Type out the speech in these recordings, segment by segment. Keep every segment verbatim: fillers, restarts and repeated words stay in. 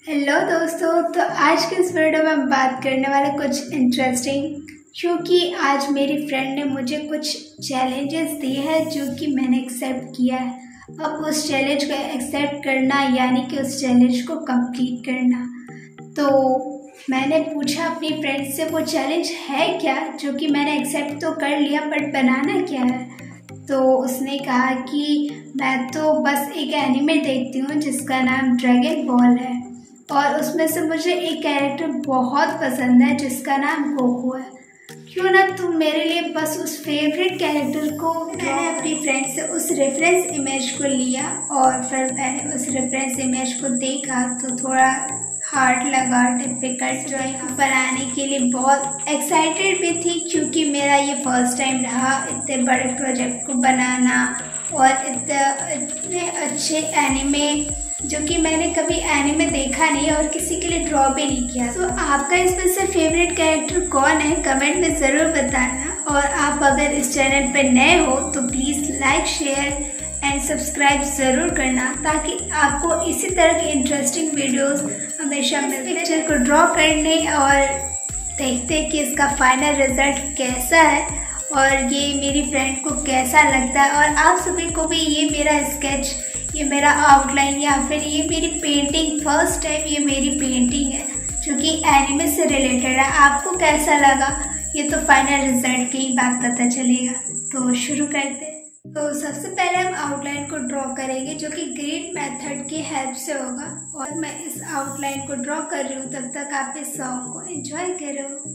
Hello दोस्तों, तो आज के इस वीडियो में हम बात करने वाले कुछ इंटरेस्टिंग, क्योंकि आज मेरी फ्रेंड ने मुझे कुछ चैलेंजेस दिए हैं जो कि मैंने एक्सेप्ट किया है। अब उस चैलेंज को एक्सेप्ट करना यानी कि उस चैलेंज को कंप्लीट करना। तो मैंने पूछा अपनी फ्रेंड से वो चैलेंज है क्या, जो कि मैंने एक्सेप्ट तो कर लिया बट बनाना क्या है। तो उसने कहा कि मैं तो बस एक एनिमे देखती हूँ जिसका नाम ड्रैगन बॉल है, और उसमें से मुझे एक कैरेक्टर बहुत पसंद है जिसका नाम गोकू है। क्यों ना तुम मेरे लिए बस उस फेवरेट कैरेक्टर को। मैंने अपनी फ्रेंड से उस रेफरेंस इमेज को लिया और फिर मैंने उस रेफरेंस इमेज को देखा तो थोड़ा हार्ड लगा। डिफिकल्ट ड्राइंग बनाने के लिए बहुत एक्साइटेड भी थी, क्योंकि मेरा ये फर्स्ट टाइम रहा इतने बड़े प्रोजेक्ट को बनाना और इतने इतने अच्छे एनिमे, जो कि मैंने कभी एनिमे देखा नहीं और किसी के लिए ड्रॉ भी नहीं किया। तो आपका इसमें से फेवरेट कैरेक्टर कौन है, कमेंट में ज़रूर बताना। और आप अगर इस चैनल पर नए हो तो please like, share and subscribe ज़रूर करना, ताकि आपको इसी तरह के इंटरेस्टिंग वीडियोस हमेशा मिलते। पिक्चर को ड्रॉ करने और देखते हैं कि इसका फाइनल रिजल्ट कैसा है और ये मेरी फ्रेंड को कैसा लगता है, और आप सभी को भी ये मेरा स्केच, ये मेरा आउटलाइन या फिर ये मेरी पेंटिंग, फर्स्ट टाइम ये मेरी पेंटिंग है जो कि एनिमे से रिलेटेड है, आपको कैसा लगा ये तो फाइनल रिजल्ट की ही बात पता चलेगा। तो शुरू करते हैं। तो सबसे पहले हम आउटलाइन को ड्रॉ करेंगे, जो कि ग्रिड मेथड की हेल्प से होगा। और मैं इस आउटलाइन को ड्रॉ कर रही हूँ, तब तक आप इस सॉन्ग को एंजॉय करो।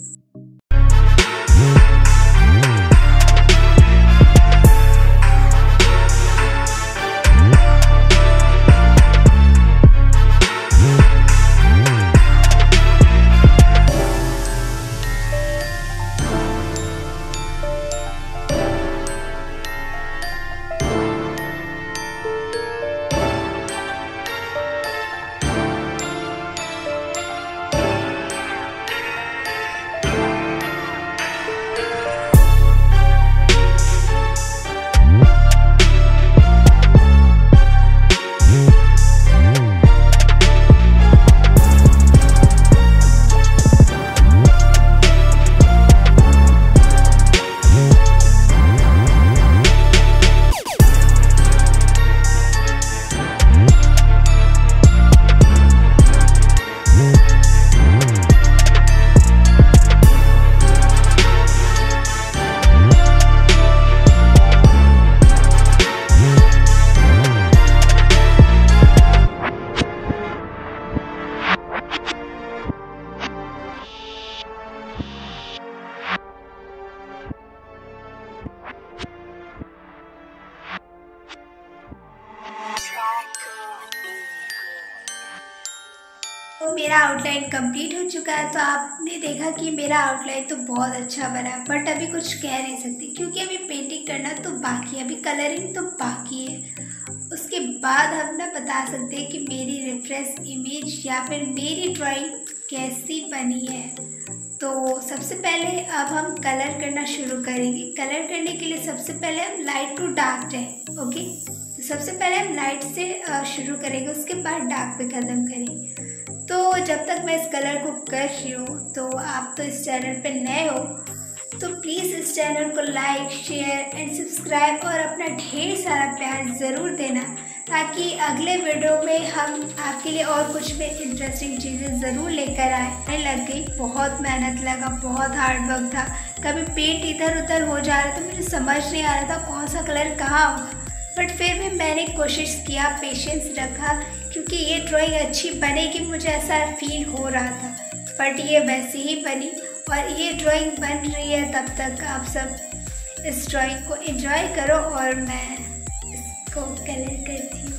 तो मेरा आउटलाइन कंप्लीट हो चुका है। तो आपने देखा कि मेरा आउटलाइन तो बहुत अच्छा बना है, बट अभी कुछ कह नहीं सकती क्योंकि अभी पेंटिंग करना तो बाकी है, अभी कलरिंग तो बाकी है। उसके बाद हम ना बता सकते हैं कि मेरी रेफरेंस इमेज या फिर मेरी ड्राइंग कैसी बनी है। तो सबसे पहले अब हम कलर करना शुरू करेंगे। कलर करने के लिए सबसे पहले हम लाइट टू डार्क जाए। ओके, तो सबसे पहले हम लाइट से शुरू करेंगे, उसके बाद डार्क पे ख़त्म करेंगे। तो जब तक मैं इस कलर को कर रही हूँ, तो आप तो इस चैनल पे नए हो तो प्लीज़ इस चैनल को लाइक, शेयर एंड सब्सक्राइब और अपना ढेर सारा प्यार ज़रूर देना, ताकि अगले वीडियो में हम आपके लिए और कुछ भी इंटरेस्टिंग चीज़ें ज़रूर लेकर आए। लग गई, बहुत मेहनत लगा, बहुत हार्ड वर्क था। कभी पेंट इधर उधर हो जा रहा था, मुझे समझ नहीं आ रहा था कौन सा कलर कहाँ होगा, बट फिर भी मैंने कोशिश किया, पेशेंस रखा, क्योंकि ये ड्राइंग अच्छी बनेगी मुझे ऐसा फील हो रहा था। बट ये वैसे ही बनी और ये ड्राइंग बन रही है। तब तक आप सब इस ड्राइंग को एंजॉय करो और मैं इसको कलर करती हूँ।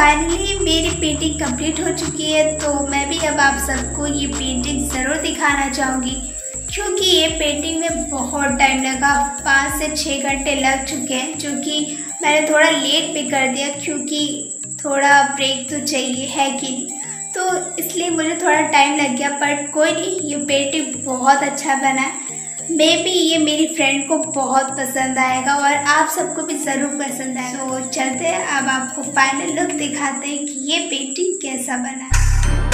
फाइनली मेरी पेंटिंग कंप्लीट हो चुकी है, तो मैं भी अब आप सबको ये पेंटिंग ज़रूर दिखाना चाहूँगी, क्योंकि ये पेंटिंग में बहुत टाइम लगा, पाँच से छः घंटे लग चुके हैं, जो कि मैंने थोड़ा लेट भी कर दिया क्योंकि थोड़ा ब्रेक तो चाहिए है कि नहीं, तो इसलिए मुझे थोड़ा टाइम लग गया। बट कोई नहीं, ये पेंटिंग बहुत अच्छा बना है। मे बी ये मेरी फ्रेंड को बहुत पसंद आएगा और आप सबको भी ज़रूर पसंद आएगा। तो चलते हैं, अब आपको फाइनल लुक दिखाते हैं कि ये पेंटिंग कैसा बना है।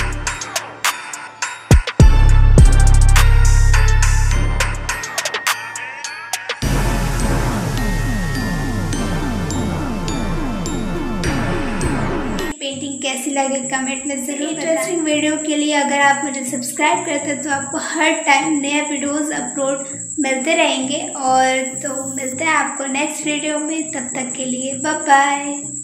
पेंटिंग कैसी लगे कमेंट में जरूर। इंटरेस्टिंग वीडियो के लिए अगर आप मुझे सब्सक्राइब करते हैं तो आपको हर टाइम नया वीडियोस अपलोड मिलते रहेंगे। और तो मिलते हैं आपको नेक्स्ट वीडियो में, तब तक के लिए बाय बाय।